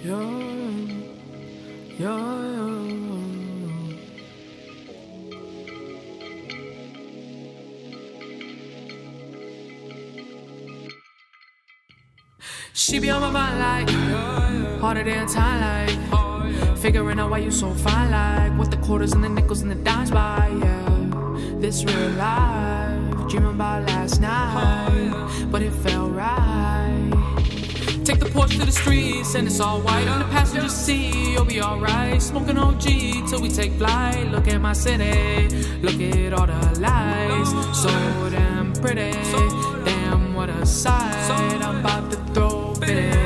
She be on my mind like harder than time like figuring out why you so fine like what the quarters and the nickels and the dimes by, yeah. This real life, dreaming about last night, but it felt right. Take the Porsche to the streets and it's all white on the passenger seat, you'll be alright. Smoking OG till we take flight. Look at my city, look at all the lights, so damn pretty, damn what a sight. I'm about to throw it.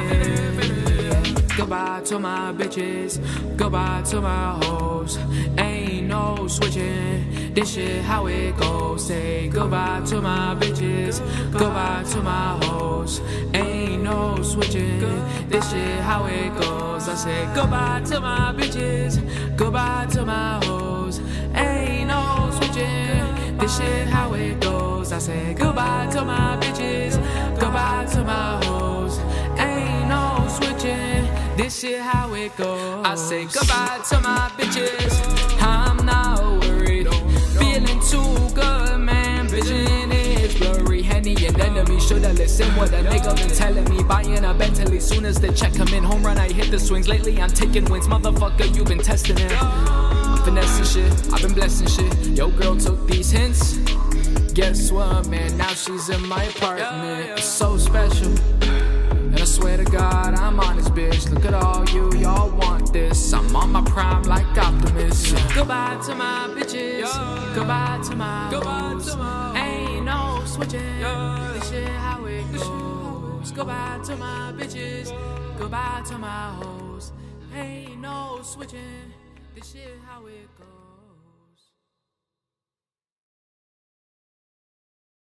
Goodbye to my bitches, goodbye to my hoes. Ain't no switching, this shit how it goes. Say goodbye to my bitches, goodbye to my hoes. Ain't no switching, this shit how it goes. I say goodbye to my bitches, goodbye to my hoes. Ain't no switching, this shit how it goes. I say goodbye to my bitches, goodbye to my hoes. Ain't no switching, this shit how it goes. I say goodbye to my bitches, I'm not worried. Feeling too good, man, vision is blurry. Henny and enemy, shoulda listened what a nigga been telling me. Buying a Bentley soon as the check come in. Home run, I hit the swings. Lately I'm taking wins, motherfucker, you been testing it. I'm finessing shit, I've been blessing shit. Yo girl took these hints, guess what, man, now she's in my apartment. It's so special, and I swear to God, I'm on this bitch. Look at all you, y'all want this. I'm on my prime like Optimus. Goodbye to my bitches, goodbye to my hoes. Ain't no switching, this shit how it goes. Goodbye to my bitches, goodbye to my hoes. Ain't no switching, this shit how it goes.